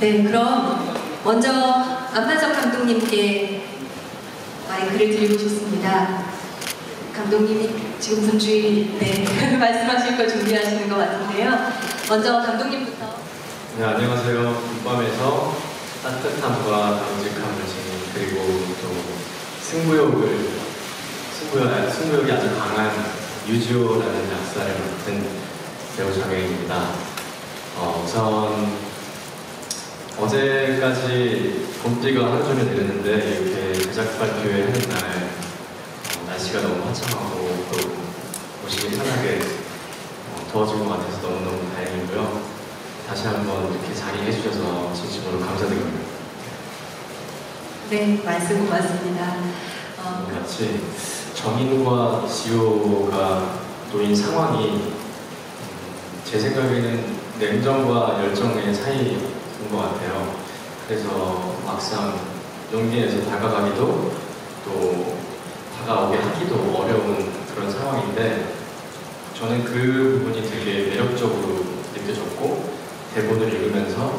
네, 그럼 먼저 안만석 감독님께 마이크를 드리고 싶습니다. 감독님이 지금 분주히 말씀하실 거 준비하시는 것 같은데요. 먼저 감독님부터. 네, 안녕하세요. 굿밤에서 따뜻함과 정직함을 지닌, 그리고 또 승부욕이 아주 강한 유주호라는 약사를 맡은 배우 장혜인입니다. 우선 어제까지 봄비가 하루 종일 내렸는데 이렇게 제작 발표회 하는 날 날씨가 너무 화창하고 또 오시기 편하게 도와준 것 같아서 너무너무 다행이고요. 다시 한번 이렇게 자리해 주셔서 진심으로 감사드립니다. 네, 말씀 고맙습니다. 마치 정인과 지호가 놓인 상황이 제 생각에는 냉정과 열정의 차이인 것 같아요. 그래서 막상 용기에서 다가가기도 또 다가오게 하기도 어려운 그런 상황인데 저는 그 부분이 되게 매력적으로 느껴졌고 대본을 읽으면서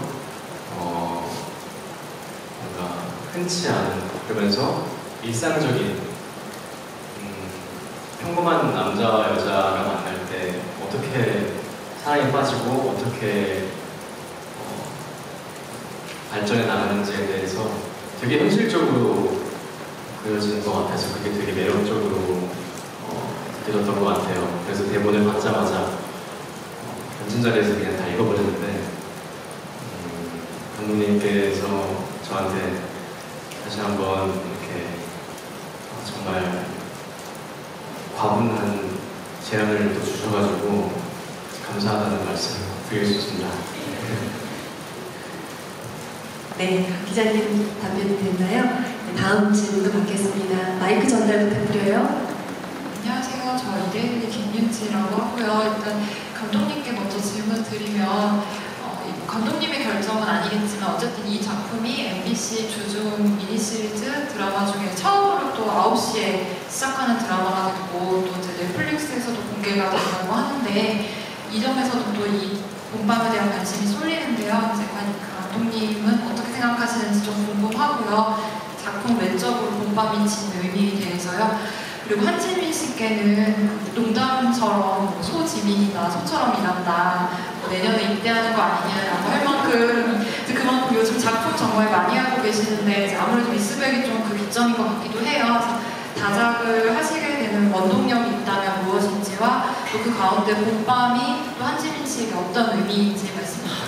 뭔가 흔치 않은 그러면서 일상적인 평범한 남자와 여자가 만날 때 어떻게 사랑에 빠지고 어떻게 발전해 나가는지에 대해서 되게 현실적으로 그려지는 것 같아서 그게 되게 매력적으로 느껴졌던 것 같아요. 그래서 대본을 받자마자 앉은 자리에서 그냥 다 읽어버렸는데 감독님께서 저한테 다시 한번 이렇게 정말 과분한 제안을 또 주셔가지고 감사하다는 말씀 드리고 싶습니다. 네, 기자님 답변이 됐나요? 네, 다음 질문도 받겠습니다. 마이크 전달 부탁드려요. 안녕하세요. 저 이대일리 김윤지라고 하고요. 일단 감독님께 먼저 질문 드리면 감독님의 결정은 아니겠지만 어쨌든 이 작품이 MBC 주중 미니시리즈 드라마 중에 처음으로 또 9시에 시작하는 드라마가 됐고 또 이제 넷플릭스에서도 공개가 된다고 하는데 이 점에서도 또 이 봄밤에 대한 관심이 쏠리는데요. 이제 감독님은 어떻게 생각하시는지 좀 궁금하고요. 작품 외적으로 봄밤이 지닌 의미에 대해서요. 그리고 한지민 씨께는 농담처럼 소지민이다, 소처럼 일한다, 내년에 입대하는 거 아니냐라고 할 만큼 그만큼 요즘 작품 정말 많이 하고 계시는데 아무래도 미스백이 좀 그 기점인 것 같기도 해요. 다작을 하시게 되는 원동력이 있다면 무엇인지와 또 그 가운데 봄밤이 또 한지민 씨에게 어떤 의미인지 말씀